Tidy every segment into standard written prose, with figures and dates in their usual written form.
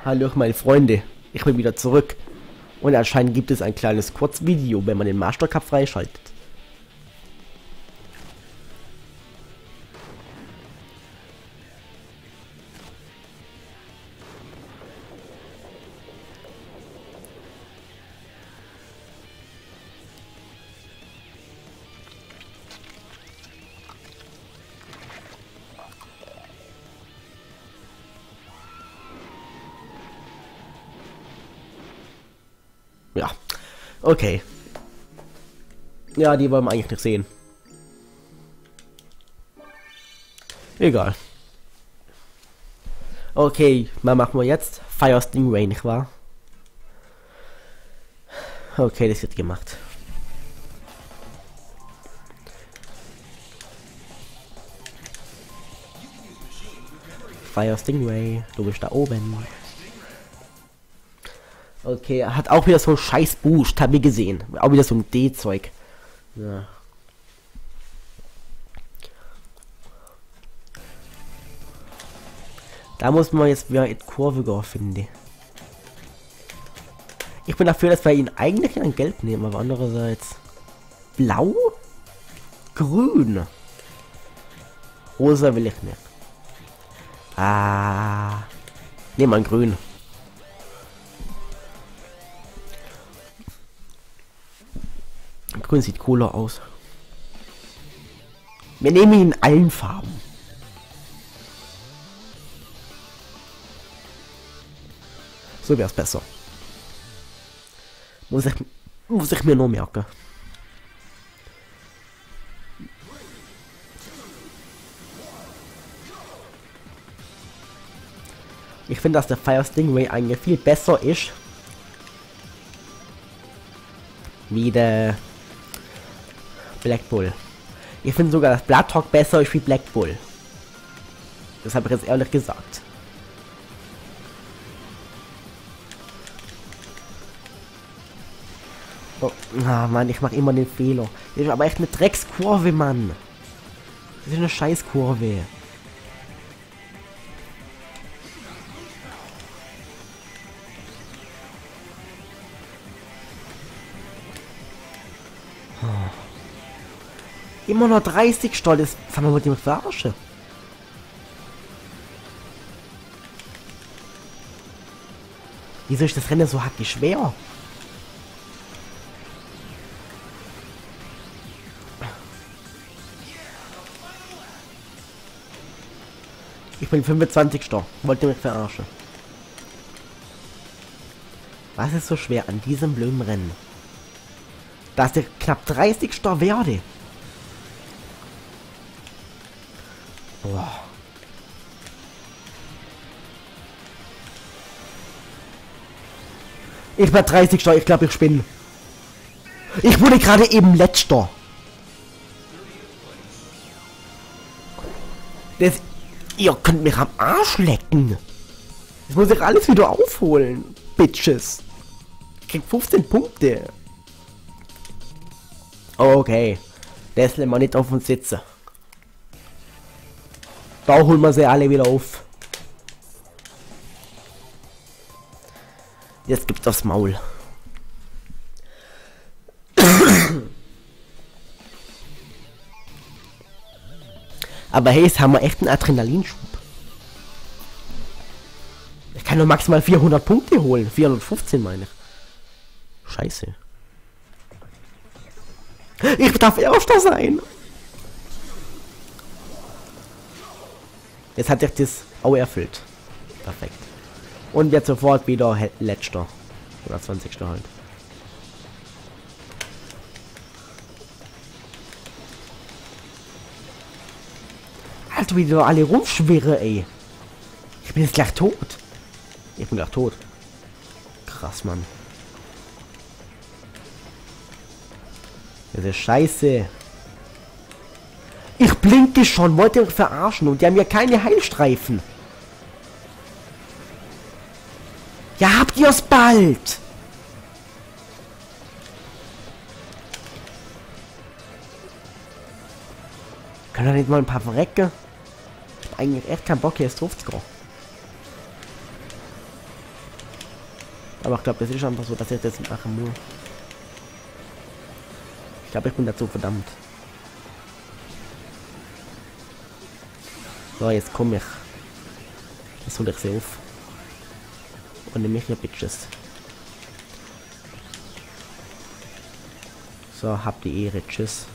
Hallo meine Freunde, ich bin wieder zurück. Und anscheinend gibt es ein kleines Kurzvideo, wenn man den Master Cup freischaltet. Ja, okay. Ja, die wollen wir eigentlich nicht sehen. Egal. Okay, mal machen wir jetzt Fire Stingray, nicht wahr? Okay, das wird gemacht. Fire Stingray, du bist da oben. Okay, er hat auch wieder so ein scheiß Boost, hab ich gesehen. Auch wieder so ein D-Zeug. Ja. Da muss man jetzt wieder in Kurve finden. Ich bin dafür, dass wir ihn eigentlich in ein Gelb nehmen, aber andererseits blau, grün, rosa will ich nicht. Nehmen wir ein grün. Grün sieht cooler aus. Wir nehmen ihn in allen Farben. So wäre es besser. Muss ich mir nur merken. Ich finde, dass der Fire Stingray eigentlich viel besser ist wie der Black Bull. Ich finde sogar, dass Bloodhawk besser ist wie Black Bull. Das habe ich jetzt ehrlich gesagt. Oh, Mann, ich mache immer den Fehler. Das ist aber echt eine Dreckskurve, Mann. Das ist eine Scheißkurve. Immer noch 30 Stolz. Das kann man mit dem verarschen. Wieso ist das Rennen so hackig schwer? Ich bin 25. Wollt ihr mich verarschen? Was ist so schwer an diesem blöden Rennen? Dass ich knapp 30. werde. Boah. Ich war 30. Ich glaube, ich spinne. Ich wurde gerade eben letzter. Das, ihr könnt mich am Arsch lecken. Jetzt muss ich alles wieder aufholen. Bitches. Ich krieg 15 Punkte. Okay. Das lässt man nicht auf uns sitzen. Da holen wir sie alle wieder auf. Jetzt gibt's aufs Maul. Aber hey, jetzt haben wir echt einen Adrenalinschub. Ich kann nur maximal 400 Punkte holen. 415 meine ich. Scheiße. Ich darf Erster sein. Jetzt hat sich das auch erfüllt. Perfekt. Und jetzt sofort wieder letzter. Oder 20. halt. Alter, wie die alle rumschwirren, ey. Ich bin jetzt gleich tot. Ich bin gleich tot. Krass, Mann. Das ist scheiße. Ich blinke schon, wollt ihr mich verarschen und die haben ja keine Heilstreifen. Ja, habt ihr es bald? Kann er nicht mal ein paar verrecken? Ich hab eigentlich echt keinen Bock, hier jetzt drauf zu kommen. Aber ich glaube, das ist einfach so, dass ich das machen muss. Ich glaube, ich bin dazu verdammt. So, jetzt komme ich. Jetzt hole ich sie auf. Und nehme ich hier Bitches. So, habt die Ehre. Tschüss.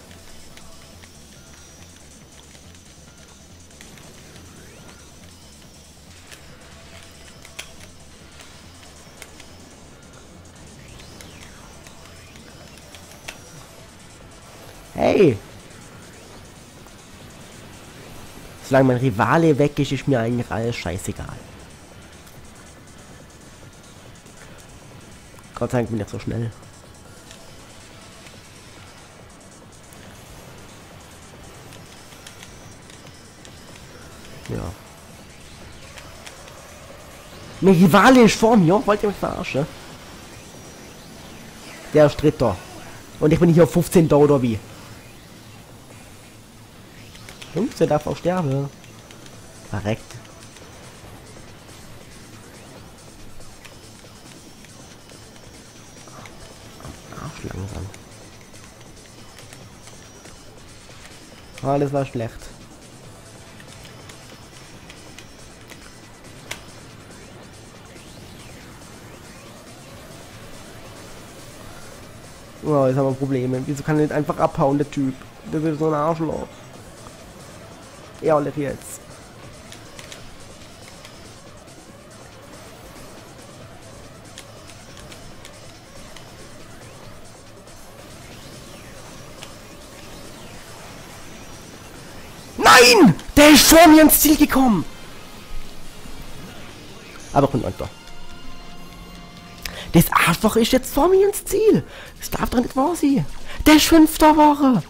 Hey! Solange mein Rivale weg ist, ist mir eigentlich alles scheißegal. Gott sei Dank bin ich so schnell. Ja. Mein Rivale ist vor mir, wollt ihr mich verarschen? Der ist Dritter. Und ich bin hier auf 15 da oder wie? 15 darf auch sterben. Verreckt. Arsch langsam. Ah, das war schlecht. Oh, jetzt haben wir Probleme. Wieso kann er nicht einfach abhauen, der Typ? Das ist so ein Arschloch. Ehrlich jetzt. Nein! Der ist vor mir ins Ziel gekommen! Aber ich bin unter. Das Arschloch ist jetzt vor mir ins Ziel. Das darf doch nicht wahr sein. Der ist 5. Woche.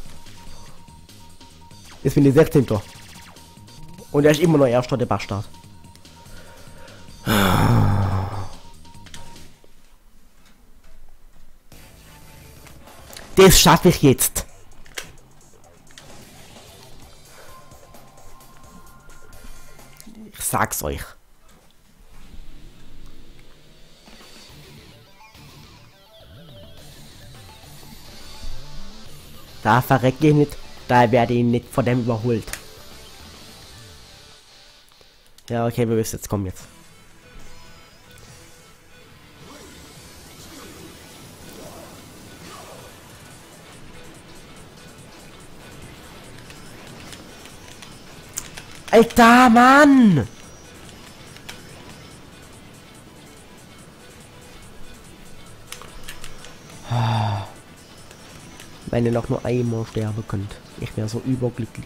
Jetzt bin ich 16. Und er ist immer noch Erster, der Bastard. Das schaffe ich jetzt. Ich sag's euch. Da verrecke ich nicht, da werde ich nicht von dem überholt. Ja, okay, wir wissen jetzt, komm jetzt. Alter, Mann! Wenn ihr noch nur einmal sterben könnt. Ich wäre so überglücklich.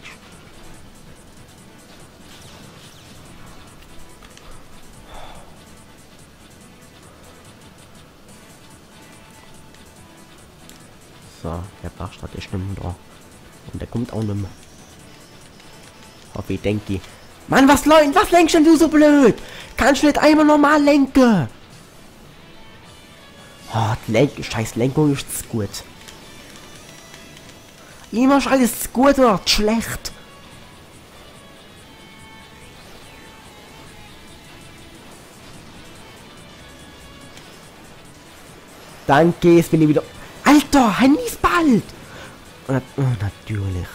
So, der Bastard ist nicht mehr da. Und der kommt auch nicht mehr. Hoffe ich, denke ich. Mann, was lenkst denn du so blöd? Kannst du nicht einmal normal lenken? Oh, die scheiß Lenkung ist zu gut. Immer ist alles gut oder schlecht. Danke, jetzt bin ich wieder... Alter, Handys bald! Oh, natürlich.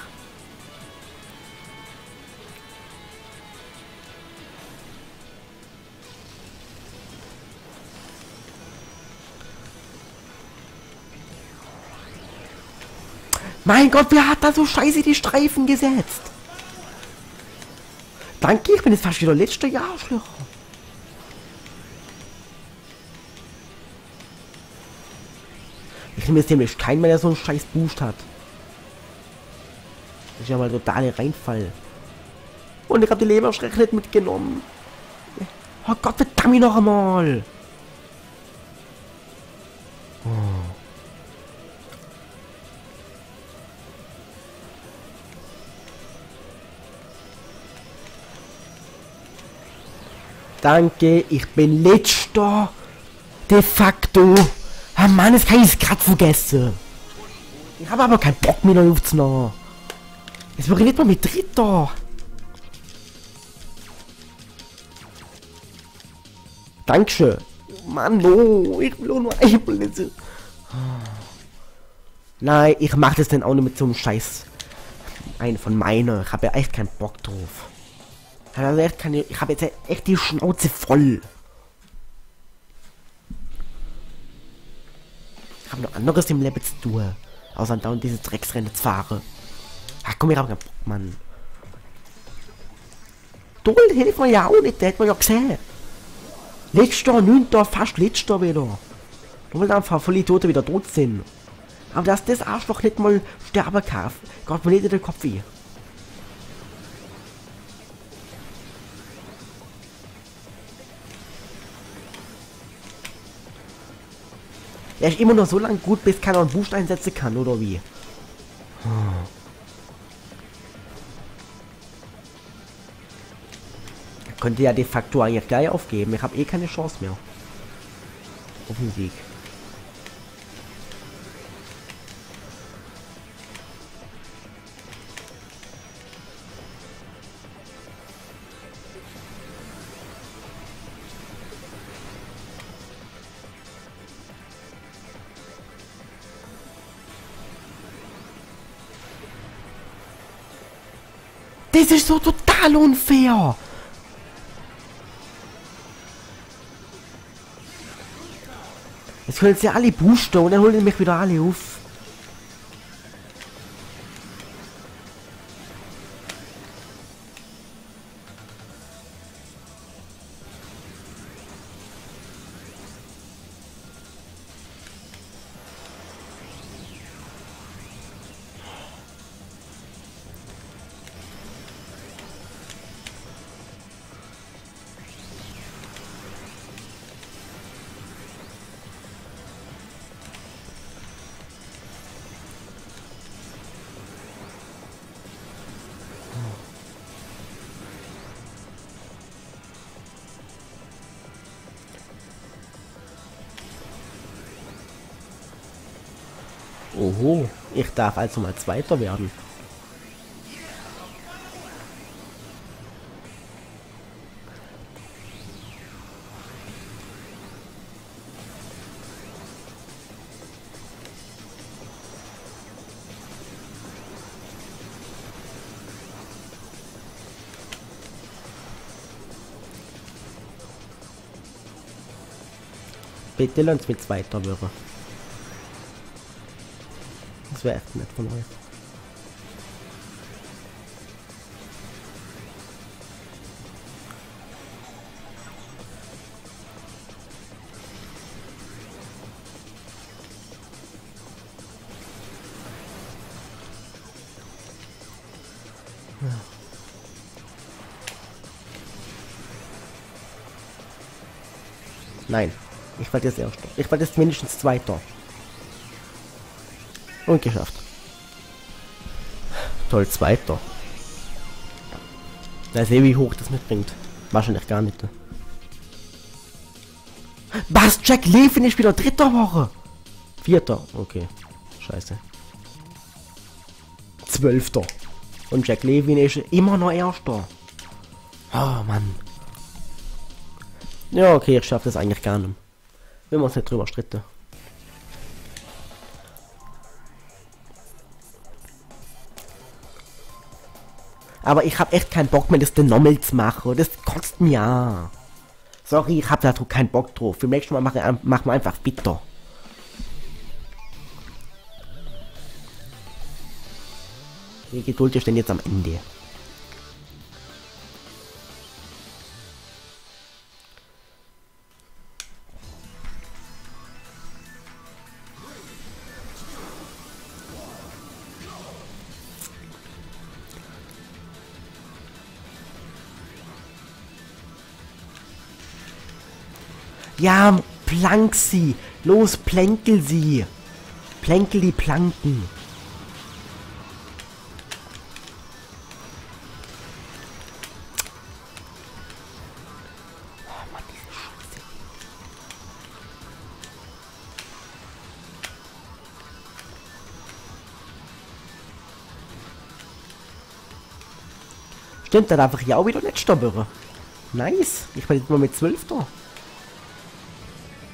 Mein Gott, wer hat da so scheiße die Streifen gesetzt? Danke, ich bin jetzt fast wieder letzter Jahrschlöcher. Ich nehme jetzt nämlich keinen mehr, der so einen scheiß Boost hat. Das ist ja mal totale Reinfall. Und ich habe die Leberschreck nicht mitgenommen. Oh Gott, verdammt noch einmal. Oh. Danke, ich bin letzter. De facto. Ah Mann, das kann ich gerade vergessen. Ich habe aber keinen Bock mehr aufzunehmen. Jetzt bin ich nicht mal mit Dritter. Dankeschön. Mann, no, ich will auch nur Eierblitze. Nein, ich mach das denn auch nicht mit so einem Scheiß. Einen von meiner. Ich habe ja echt keinen Bock drauf. Also echt keine, ich habe jetzt echt die Schnauze voll. Ich habe noch anderes im Leben zu tun. Außer dauernd diese Drecksrennen zu fahren. Ach komm, ich habe keinen Bock, Mann. Toll, hätte ich mir ja auch nicht, das hätte man ja gesehen. Letzter, 9. fast letzter wieder. Nur weil einfach voll die Tote wieder tot sind. Aber dass das Arschloch nicht mal sterben kann, geht mir nicht in den Kopf weh. Er ist immer noch so lange gut, bis keiner einen Boost einsetzen kann, oder wie? Er könnte ja de facto eigentlich gleich aufgeben. Ich habe eh keine Chance mehr. Auf den Sieg. Das ist so total unfair. Jetzt können sie alle boosten und dann holen die mich wieder alle auf. Oho, ich darf also mal Zweiter werden. Bitte lasst mich Zweiter werden. Das wäre echt nett von euch. Ja. Nein, ich werde jetzt Erster. Ich werde jetzt mindestens Zweiter. Und geschafft. Toll, Zweiter. Da sehe wie hoch das mitbringt. Wahrscheinlich gar nicht. Was? Jack Levin ist wieder dritter Woche. Vierter. Okay. Scheiße. 12. Und Jack Levin ist immer noch Erster. Oh Mann. Ja, okay, ich schaffe das eigentlich gar nicht. Wenn wir uns nicht drüber stritten. Aber ich habe echt keinen Bock mehr, das den nochmal zu machen. Das kotzt mir an. Sorry, ich habe da keinen Bock drauf. Beim nächsten Mal machen wir einfach bitter. Die Geduld ist denn jetzt am Ende. Ja, plank sie. Los, plänkel sie. Plänkel die Planken. Oh Mann, diese Scheiße. Stimmt, da darf ich ja auch wieder nicht stoppen. Nice. Ich bin jetzt mal mit 12 da.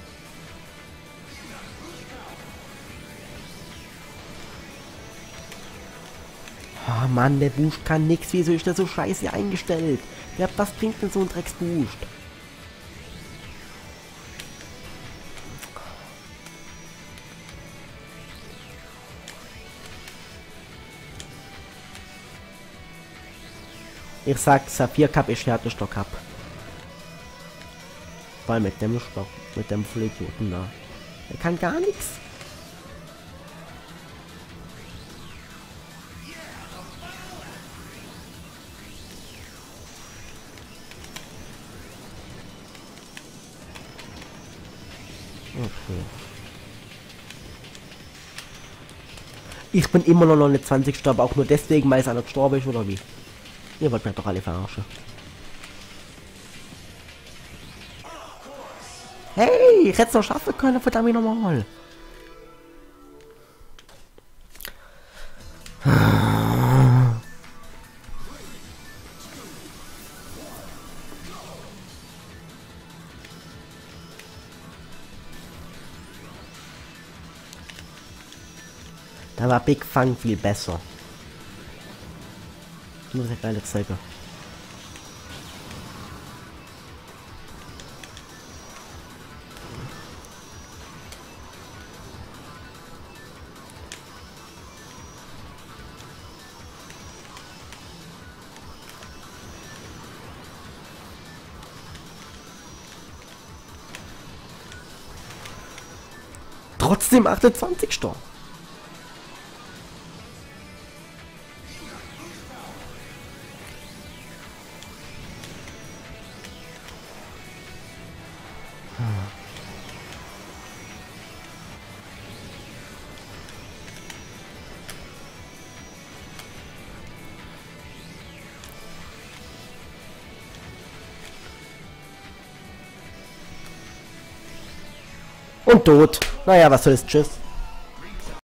Ah Mann, der Boost kann nix. Wieso ist der so scheiße eingestellt? Ja, was bringt denn so ein Drecksboost? Ich sag, Saphir Cup ist härtester Cup. Vor allem mit dem Stock, mit dem Vollidioten da. Er kann gar nichts. Okay. Ich bin immer noch nicht 20. Aber auch nur deswegen, weil es einer gestorben ist, oder wie? Ihr wollt mich doch alle verarschen. Hey, ich hätte es noch schaffen können, verdammt nochmal. Da war Big Fang viel besser. Muss ich geile zeigen. Trotzdem 28. Und tot. Naja, was soll's. Tschüss.